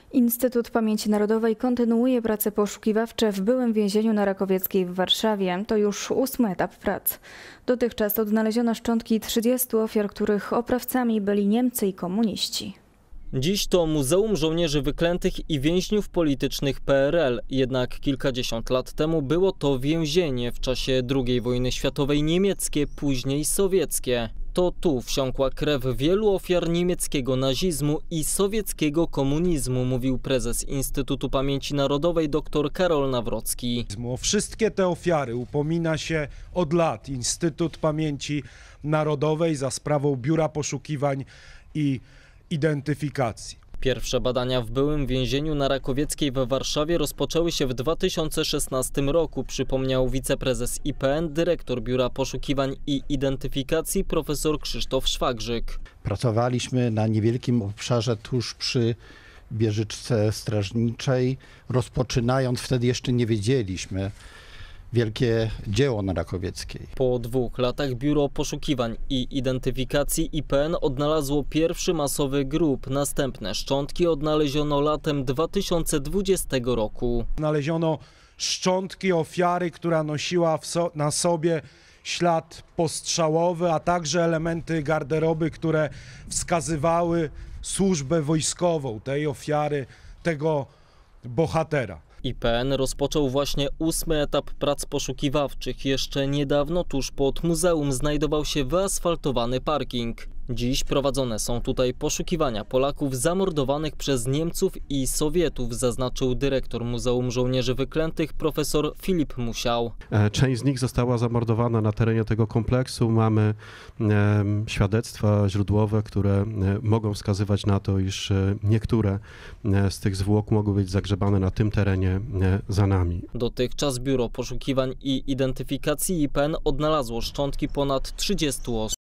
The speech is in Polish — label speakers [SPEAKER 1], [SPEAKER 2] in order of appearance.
[SPEAKER 1] Instytut Pamięci Narodowej kontynuuje prace poszukiwawcze w byłym więzieniu na Rakowieckiej w Warszawie. To już 8. etap prac. Dotychczas odnaleziono szczątki 30 ofiar, których oprawcami byli Niemcy i komuniści.
[SPEAKER 2] Dziś to Muzeum Żołnierzy Wyklętych i Więźniów Politycznych PRL. Jednak kilkadziesiąt lat temu było to więzienie w czasie II wojny światowej niemieckie, później sowieckie. To tu wsiąkła krew wielu ofiar niemieckiego nazizmu i sowieckiego komunizmu, mówił prezes Instytutu Pamięci Narodowej dr Karol Nawrocki.
[SPEAKER 3] O wszystkie te ofiary upomina się od lat Instytut Pamięci Narodowej za sprawą Biura Poszukiwań i Identyfikacji.
[SPEAKER 2] Pierwsze badania w byłym więzieniu na Rakowieckiej we Warszawie rozpoczęły się w 2016 roku, przypomniał wiceprezes IPN, dyrektor Biura Poszukiwań i Identyfikacji profesor Krzysztof Szwagrzyk.
[SPEAKER 4] Pracowaliśmy na niewielkim obszarze tuż przy wieżyczce strażniczej, rozpoczynając, wtedy jeszcze nie wiedzieliśmy, wielkie dzieło na Rakowieckiej.
[SPEAKER 2] Po 2 latach Biuro Poszukiwań i Identyfikacji IPN odnalazło pierwszy masowy grób. Następne szczątki odnaleziono latem 2020 roku.
[SPEAKER 3] Znaleziono szczątki ofiary, która nosiła na sobie ślad postrzałowy, a także elementy garderoby, które wskazywały służbę wojskową tej ofiary, tego bohatera.
[SPEAKER 2] IPN rozpoczął właśnie 8. etap prac poszukiwawczych. Jeszcze niedawno tuż pod muzeum znajdował się wyasfaltowany parking. Dziś prowadzone są tutaj poszukiwania Polaków zamordowanych przez Niemców i Sowietów, zaznaczył dyrektor Muzeum Żołnierzy Wyklętych profesor Filip Musiał.
[SPEAKER 5] Część z nich została zamordowana na terenie tego kompleksu. Mamy świadectwa źródłowe, które mogą wskazywać na to, iż niektóre z tych zwłok mogły być zagrzebane na tym terenie za nami.
[SPEAKER 2] Dotychczas Biuro Poszukiwań i Identyfikacji IPN odnalazło szczątki ponad 30 osób.